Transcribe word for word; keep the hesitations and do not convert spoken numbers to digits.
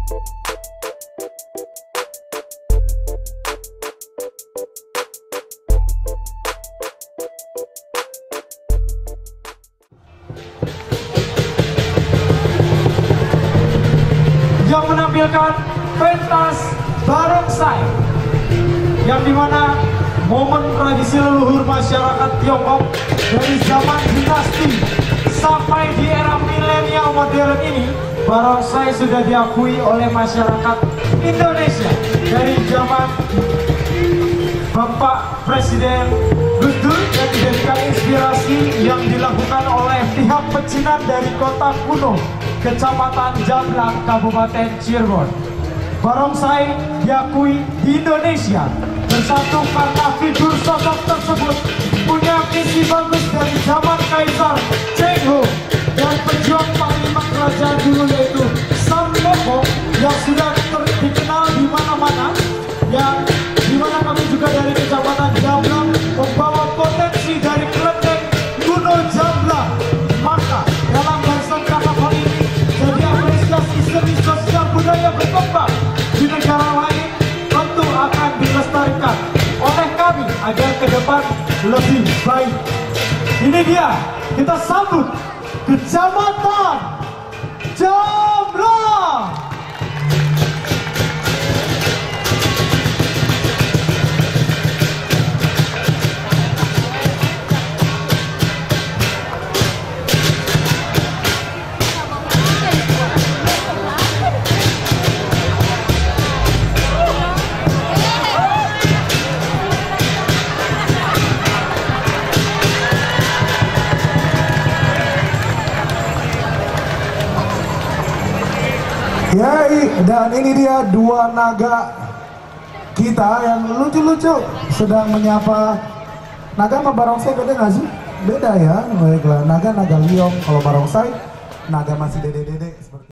Yang menampilkan pentas barongsai, yang dimana momen tradisi leluhur masyarakat Tiongkok dari zaman dinasti sampai di era milenial modern ini, barongsai sudah diakui oleh masyarakat Indonesia dari zaman Bapak Presiden Gus Dur, dan dijadikan inspirasi yang dilakukan oleh pihak pecinan dari Kota Kuno, Kecamatan Jamblang, Kabupaten Cirebon. Barongsai diakui di Indonesia bersatu karena figur sosok tersebut punya misi bagus dari zaman Kaisar Cheng Ho dan pejuang panglima kerajaan dulu, yaitu Sam Moko, yang sudah dikenal di mana-mana, yang dimana kami juga dari Kecamatan Jamblang membawa potensi dari kelenteng kuno Jamblang. Maka dalam barisan karnaval ini jadi apresiasi seni sosial budaya berkembang di negara lain tentu akan dilestarikan oleh kami agar ke depan lebih baik. Ini dia, kita sambut Kecamatan Jamblang. Ya, dan ini dia dua naga kita yang lucu-lucu sedang menyapa. Naga sama barongsai beda nggak sih? Beda ya. Baiklah, naga naga liong, kalau barongsai naga masih dede-dede seperti